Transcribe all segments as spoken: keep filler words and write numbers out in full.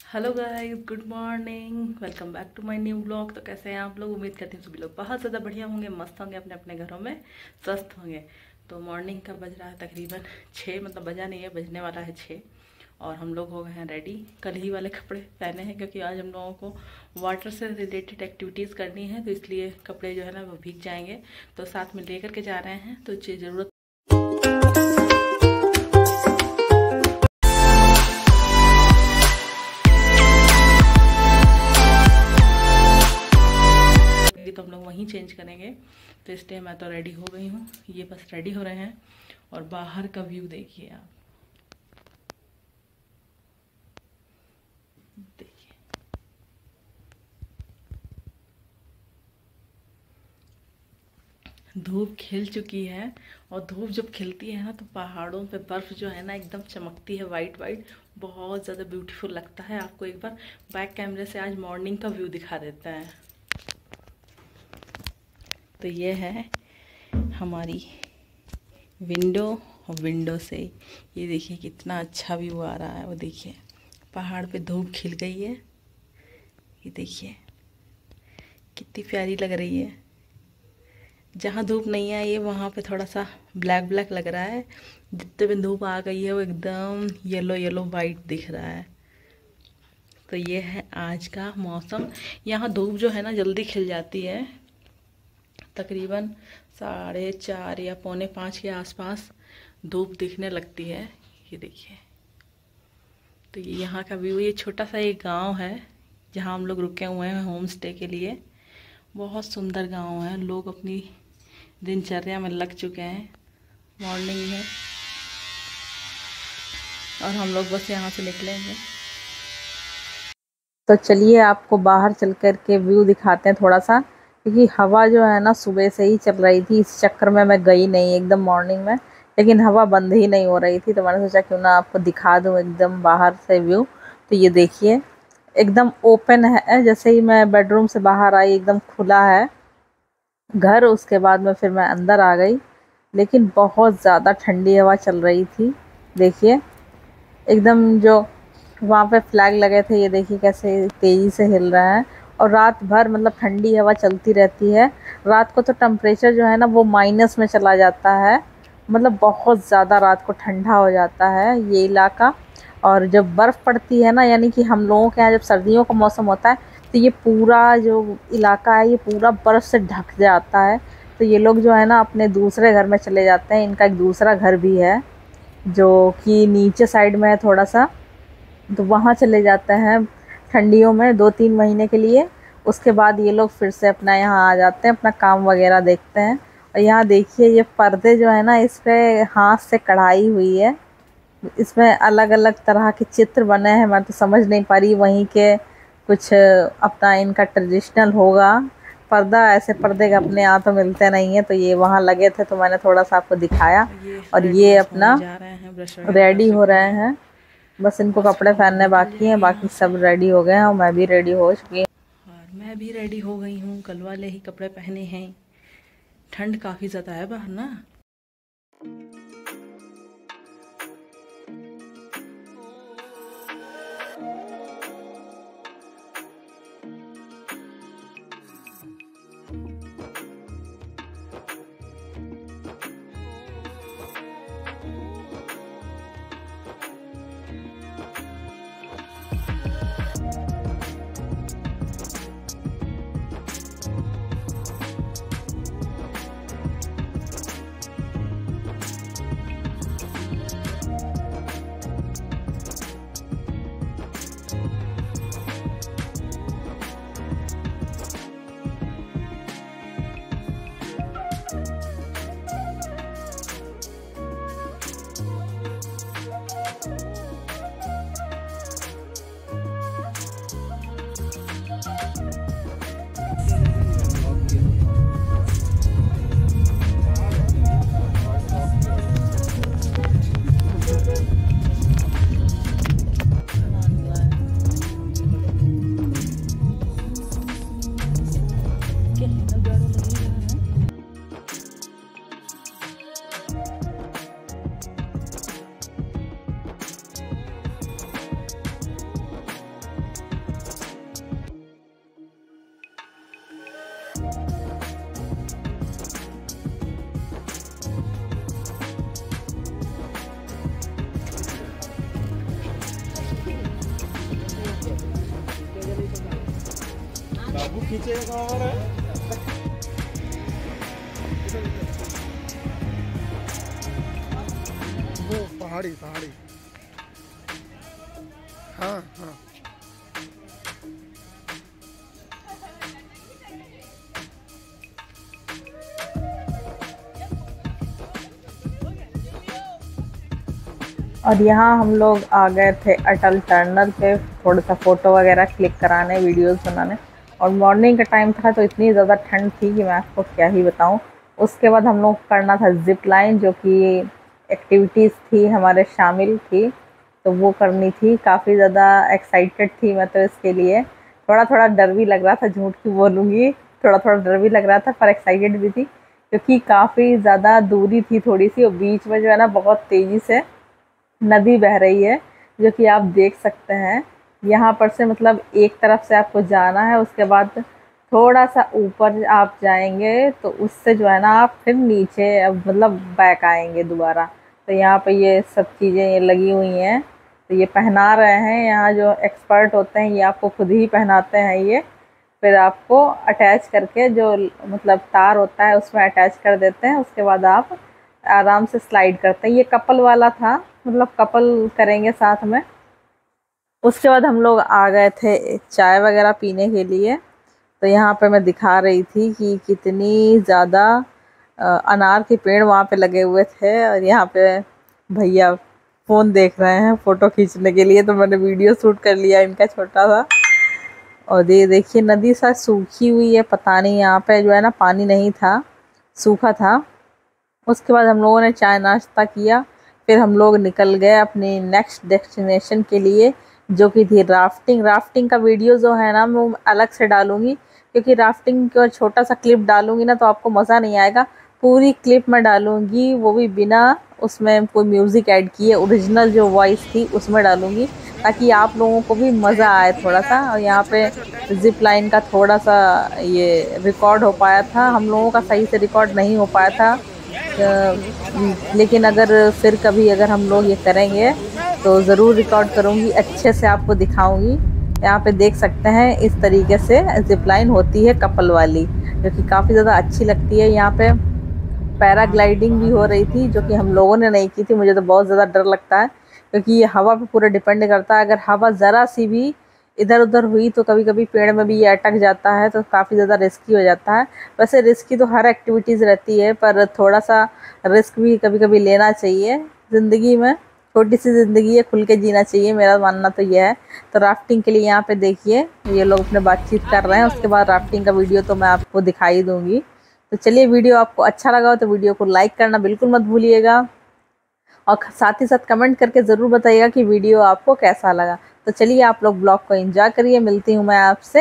Hello guys, good morning. Welcome back to my new blog. तो कैसे हैं आप लोग? उम्मीद करती हूँ सभी लोग बहुत ज़्यादा बढ़िया होंगे, मस्त होंगे, अपने अपने घरों में स्वस्थ होंगे। तो मॉर्निंग का बज रहा है तकरीबन छः, मतलब बजा नहीं है, बजने वाला है छः। और हम लोग हो गए हैं रेडी। कल ही वाले कपड़े पहने हैं क्योंकि आज हम लोगों को वाटर से रिलेटेड एक्टिविटीज़ करनी है, तो इसलिए कपड़े जो है ना वो भीग जाएंगे। तो साथ में लेकर के जा रहे हैं, तो ज़रूरत तो हम लोग वहीं चेंज करेंगे। तो इसलिए मैं तो रेडी हो गई हूँ, ये बस रेडी हो रहे हैं। और बाहर का व्यू देखिए आप, देखिए धूप खिल चुकी है। और धूप जब खिलती है ना तो पहाड़ों पे बर्फ़ जो है ना एकदम चमकती है, वाइट वाइट, बहुत ज़्यादा ब्यूटीफुल लगता है। आपको एक बार बैक कैमरे से आज मॉर्निंग का व्यू दिखा देता है। तो ये है हमारी विंडो, और विंडो से ये देखिए कितना अच्छा व्यू आ रहा है। वो देखिए पहाड़ पे धूप खिल गई है, ये देखिए कितनी प्यारी लग रही है। जहाँ धूप नहीं आई है वहाँ पे थोड़ा सा ब्लैक ब्लैक लग रहा है, जितने में धूप आ गई है वो एकदम येलो येलो वाइट दिख रहा है। तो ये है आज का मौसम। यहाँ धूप जो है ना जल्दी खिल जाती है, तकरीबन साढ़े चार या पौने पाँच के आसपास धूप दिखने लगती है। ये देखिए, तो ये यहाँ का व्यू। ये छोटा सा एक गांव है जहाँ हम लोग रुके हुए हैं होम स्टे के लिए। बहुत सुंदर गांव है, लोग अपनी दिनचर्या में लग चुके हैं। मॉर्निंग है और हम लोग बस यहाँ से निकलेंगे। तो चलिए आपको बाहर चल कर के व्यू दिखाते हैं थोड़ा सा, क्योंकि हवा जो है ना सुबह से ही चल रही थी, इस चक्कर में मैं गई नहीं एकदम मॉर्निंग में, लेकिन हवा बंद ही नहीं हो रही थी। तो मैंने सोचा क्यों ना आपको दिखा दूँ एकदम बाहर से व्यू। तो ये देखिए एकदम ओपन है, जैसे ही मैं बेडरूम से बाहर आई एकदम खुला है घर। उसके बाद में फिर मैं अंदर आ गई, लेकिन बहुत ज़्यादा ठंडी हवा चल रही थी। देखिए एकदम जो वहाँ पे फ्लैग लगे थे, ये देखिए कैसे तेज़ी से हिल रहा है। और रात भर मतलब ठंडी हवा चलती रहती है। रात को तो टेम्परेचर जो है ना वो माइनस में चला जाता है, मतलब बहुत ज़्यादा रात को ठंडा हो जाता है ये इलाका। और जब बर्फ़ पड़ती है ना, यानी कि हम लोगों के यहाँ जब सर्दियों का मौसम होता है तो ये पूरा जो इलाका है ये पूरा बर्फ़ से ढक जाता है। तो ये लोग जो है ना अपने दूसरे घर में चले जाते हैं। इनका एक दूसरा घर भी है जो कि नीचे साइड में है थोड़ा सा, तो वहाँ चले जाते हैं ठंडियों में दो तीन महीने के लिए। उसके बाद ये लोग फिर से अपना यहाँ आ जाते हैं, अपना काम वगैरह देखते हैं। और यहाँ देखिए ये पर्दे जो है ना इस पर हाथ से कढ़ाई हुई है, इसमें अलग अलग तरह के चित्र बने हैं। मैं तो समझ नहीं पा रही, वहीं के कुछ अपना इनका ट्रेडिशनल होगा पर्दा। ऐसे पर्दे अपने यहाँ तो मिलते नहीं हैं, तो ये वहाँ लगे थे तो मैंने थोड़ा सा आपको दिखाया। और ये अपना रेडी हो रहे हैं, बस इनको कपड़े पहनने बाकी हैं, बाकी सब रेडी हो गए हैं और मैं भी रेडी हो चुकी हूँ। और मैं भी रेडी हो गई हूँ, कल वाले ही कपड़े पहने हैं। ठंड काफ़ी ज़्यादा है बाहर ना। वो पहाड़ी पहाड़ी हाँ हाँ और यहाँ हम लोग आ गए थे अटल टनल पे थोड़ा सा फ़ोटो वगैरह क्लिक कराने, वीडियोस बनाने। और मॉर्निंग का टाइम था तो इतनी ज़्यादा ठंड थी कि मैं आपको क्या ही बताऊँ। उसके बाद हम लोग करना था जिप लाइन, जो कि एक्टिविटीज़ थी हमारे शामिल थी, तो वो करनी थी। काफ़ी ज़्यादा एक्साइटेड थी मैं तो इसके लिए। थोड़ा थोड़ा डर भी लग रहा था, झूठ क्यों बोलूँगी, थोड़ा थोड़ा डर भी लग रहा था, पर एक्साइटेड भी थी क्योंकि काफ़ी ज़्यादा दूरी थी थोड़ी सी, और बीच में जो है ना बहुत तेज़ी से नदी बह रही है, जो कि आप देख सकते हैं। यहाँ पर से मतलब एक तरफ से आपको जाना है, उसके बाद थोड़ा सा ऊपर आप जाएंगे तो उससे जो है ना आप फिर नीचे मतलब बैक आएंगे दोबारा। तो यहाँ पे ये सब चीज़ें ये लगी हुई हैं, तो ये पहना रहे हैं यहाँ जो एक्सपर्ट होते हैं, ये आपको खुद ही पहनाते हैं। ये फिर आपको अटैच करके जो मतलब तार होता है उसमें अटैच कर देते हैं, उसके बाद आप आराम से स्लाइड करते हैं। ये कपल वाला था, मतलब कपल करेंगे साथ में। उसके बाद हम लोग आ गए थे चाय वगैरह पीने के लिए। तो यहाँ पे मैं दिखा रही थी कि कितनी ज़्यादा अनार के पेड़ वहाँ पे लगे हुए थे, और यहाँ पे भैया फ़ोन देख रहे हैं फ़ोटो खींचने के लिए, तो मैंने वीडियो शूट कर लिया इनका छोटा सा। और ये देखिए नदी सा सूखी हुई है, पता नहीं यहाँ पे जो है ना पानी नहीं था, सूखा था। उसके बाद हम लोगों ने चाय नाश्ता किया, फिर हम लोग निकल गए अपनी नेक्स्ट डेस्टिनेशन के लिए, जो कि थी राफ्टिंग। राफ्टिंग का वीडियो जो है ना मैं अलग से डालूंगी, क्योंकि राफ्टिंग का छोटा सा क्लिप डालूंगी ना तो आपको मज़ा नहीं आएगा। पूरी क्लिप मैं डालूंगी, वो भी बिना उसमें कोई म्यूज़िक ऐड किए, ओरिजिनल जो वॉइस थी उसमें डालूंगी, ताकि आप लोगों को भी मज़ा आए थोड़ा सा। और यहाँ पे जिप लाइन का थोड़ा सा ये रिकॉर्ड हो पाया था, हम लोगों का सही से रिकॉर्ड नहीं हो पाया था, लेकिन अगर फिर कभी अगर हम लोग ये करेंगे तो ज़रूर रिकॉर्ड करूँगी, अच्छे से आपको दिखाऊँगी। यहाँ पे देख सकते हैं इस तरीके से जिप लाइन होती है कपल वाली, जो कि काफ़ी ज़्यादा अच्छी लगती है। यहाँ पे पैराग्लाइडिंग भी हो रही थी, जो कि हम लोगों ने नहीं की थी। मुझे तो बहुत ज़्यादा डर लगता है, क्योंकि ये हवा पे पूरा डिपेंड करता है। अगर हवा ज़रा सी भी इधर उधर हुई तो कभी कभी पेड़ में भी ये अटक जाता है, तो काफ़ी ज़्यादा रिस्की हो जाता है। वैसे रिस्की तो हर एक्टिविटीज़ रहती है, पर थोड़ा सा रिस्क भी कभी कभी लेना चाहिए ज़िंदगी में। छोटी सी ज़िंदगी है, खुल के जीना चाहिए, मेरा मानना तो यह है। तो राफ्टिंग के लिए यहाँ पे देखिए ये लोग अपने बातचीत कर रहे हैं, उसके बाद राफ्टिंग का वीडियो तो मैं आपको दिखाई दूँगी। तो चलिए, वीडियो आपको अच्छा लगा हो तो वीडियो को लाइक करना बिल्कुल मत भूलिएगा, और साथ ही साथ कमेंट करके ज़रूर बताइएगा कि वीडियो आपको कैसा लगा। तो चलिए आप लोग ब्लॉग को एंजॉय करिए, मिलती हूँ मैं आपसे।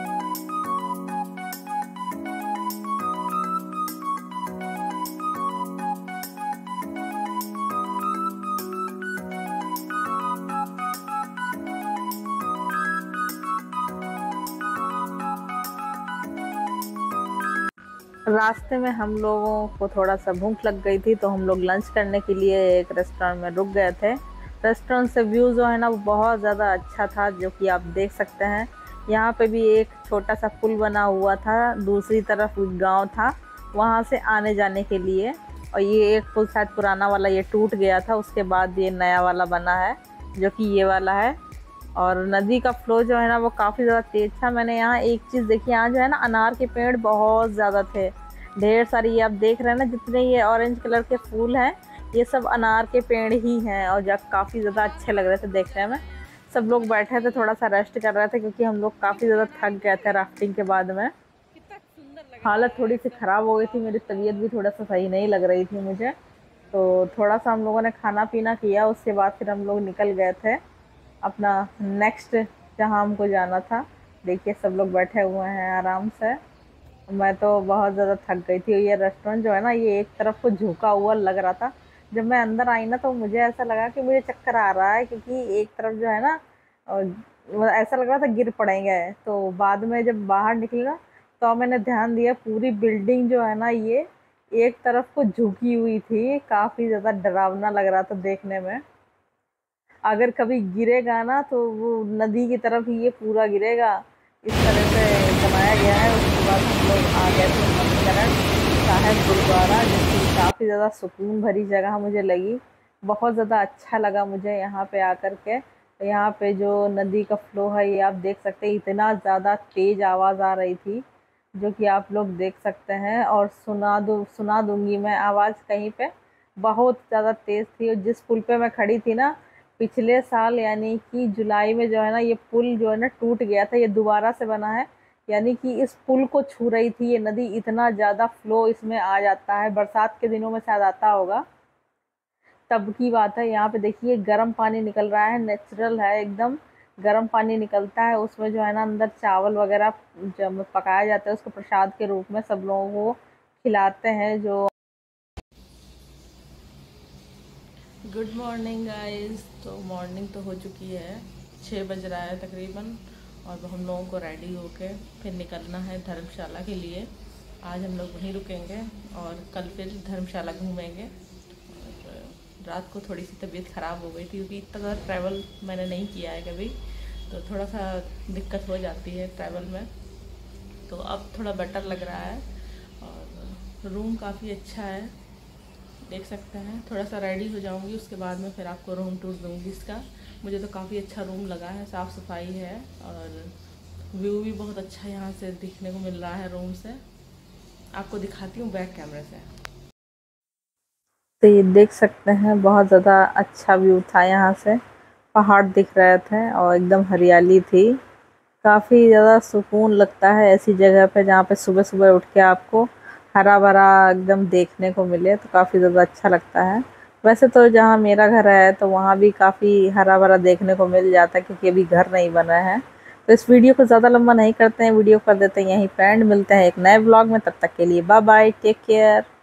रास्ते में हम लोगों को थोड़ा सा भूख लग गई थी, तो हम लोग लंच करने के लिए एक रेस्टोरेंट में रुक गए थे। रेस्टोरेंट से व्यू जो है ना वो बहुत ज़्यादा अच्छा था, जो कि आप देख सकते हैं। यहाँ पे भी एक छोटा सा पुल बना हुआ था, दूसरी तरफ गांव था, वहाँ से आने जाने के लिए। और ये एक पुल शायद पुराना वाला ये टूट गया था, उसके बाद ये नया वाला बना है, जो कि ये वाला है। और नदी का फ्लो जो है ना वो काफ़ी ज़्यादा तेज़ था। मैंने यहाँ एक चीज़ देखी, यहाँ जो है ना अनार के पेड़ बहुत ज़्यादा थे, ढेर सारी। ये आप देख रहे हैं ना, जितने ये ऑरेंज कलर के फूल हैं ये सब अनार के पेड़ ही हैं, और जब काफ़ी ज़्यादा अच्छे लग रहे थे देखने में। सब लोग बैठे थे, थोड़ा सा रेस्ट कर रहे थे, क्योंकि हम लोग काफ़ी ज़्यादा थक गए थे राफ्टिंग के बाद में। हालत थोड़ी सी ख़राब हो गई थी, मेरी तबीयत भी थोड़ा सा सही नहीं लग रही थी मुझे। तो थोड़ा सा हम लोगों ने खाना पीना किया, उसके बाद फिर हम लोग निकल गए थे अपना नेक्स्ट जहाँ हमको जाना था। देखिए सब लोग बैठे हुए हैं आराम से। मैं तो बहुत ज़्यादा थक गई थी। ये रेस्टोरेंट जो है ना ये एक तरफ को झुका हुआ लग रहा था। जब मैं अंदर आई ना तो मुझे ऐसा लगा कि मुझे चक्कर आ रहा है, क्योंकि एक तरफ जो है ना ऐसा लग रहा था गिर पड़ेंगे। तो बाद में जब बाहर निकला तो मैंने ध्यान दिया, पूरी बिल्डिंग जो है ना ये एक तरफ को झुकी हुई थी। काफ़ी ज़्यादा डरावना लग रहा था देखने में। अगर कभी गिरेगा ना तो वो नदी की तरफ ही ये पूरा गिरेगा, इस तरह से बनाया गया है। उसके बाद हम लोग आ गए थे मणिकरण साहिब गुरुद्वारा, जो कि काफ़ी ज़्यादा सुकून भरी जगह मुझे लगी। बहुत ज़्यादा अच्छा लगा मुझे यहाँ पे आकर के। यहाँ पे जो नदी का फ्लो है ये आप देख सकते हैं, इतना ज़्यादा तेज़ आवाज़ आ रही थी जो कि आप लोग देख सकते हैं। और सुना दू सुना दूंगी मैं आवाज़ कहीं पे, बहुत ज़्यादा तेज़ थी। और जिस पुल पे मैं खड़ी थी ना, पिछले साल यानी कि जुलाई में जो है ना ये पुल जो है ना टूट गया था, ये दोबारा से बना है। यानी कि इस पुल को छू रही थी ये नदी, इतना ज़्यादा फ्लो इसमें आ जाता है। बरसात के दिनों में शायद आता होगा, तब की बात है। यहाँ पे देखिए गर्म पानी निकल रहा है, नेचुरल है एकदम, गर्म पानी निकलता है। उसमें जो है ना अंदर चावल वगैरह जब पकाया जाता है उसको प्रसाद के रूप में सब लोगों को खिलाते हैं। जो गुड मॉर्निंग गाइस। तो मॉर्निंग तो हो चुकी है, छः बज रहा है तकरीबन, और हम लोगों को रेडी होके फिर निकलना है धर्मशाला के लिए। आज हम लोग वहीं रुकेंगे और कल फिर धर्मशाला घूमेंगे। और रात को थोड़ी सी तबीयत ख़राब हो गई थी क्योंकि इतना ज़्यादा ट्रैवल मैंने नहीं किया है कभी, तो थोड़ा सा दिक्कत हो जाती है ट्रैवल में। तो अब थोड़ा बेटर लग रहा है और रूम काफ़ी अच्छा है, देख सकते हैं। थोड़ा सा रेडी हो जाऊंगी, उसके बाद में फिर आपको रूम टूर दूंगी इसका। मुझे तो काफ़ी अच्छा रूम लगा है, साफ़ सफाई है और व्यू भी बहुत अच्छा यहाँ से दिखने को मिल रहा है रूम से। आपको दिखाती हूँ बैक कैमरे से। तो ये देख सकते हैं बहुत ज़्यादा अच्छा व्यू था, यहाँ से पहाड़ दिख रहे थे और एकदम हरियाली थी। काफ़ी ज़्यादा सुकून लगता है ऐसी जगह पे जहाँ पे सुबह सुबह उठ के आपको हरा भरा एकदम देखने को मिले, तो काफ़ी ज़्यादा अच्छा लगता है। वैसे तो जहाँ मेरा घर है तो वहाँ भी काफ़ी हरा भरा देखने को मिल जाता है, क्योंकि अभी घर नहीं बना है। तो इस वीडियो को ज़्यादा लंबा नहीं करते हैं, वीडियो कर देते हैं यहीं पे एंड। मिलते हैं एक नए ब्लॉग में, तब तक के लिए बाय बाय, टेक केयर।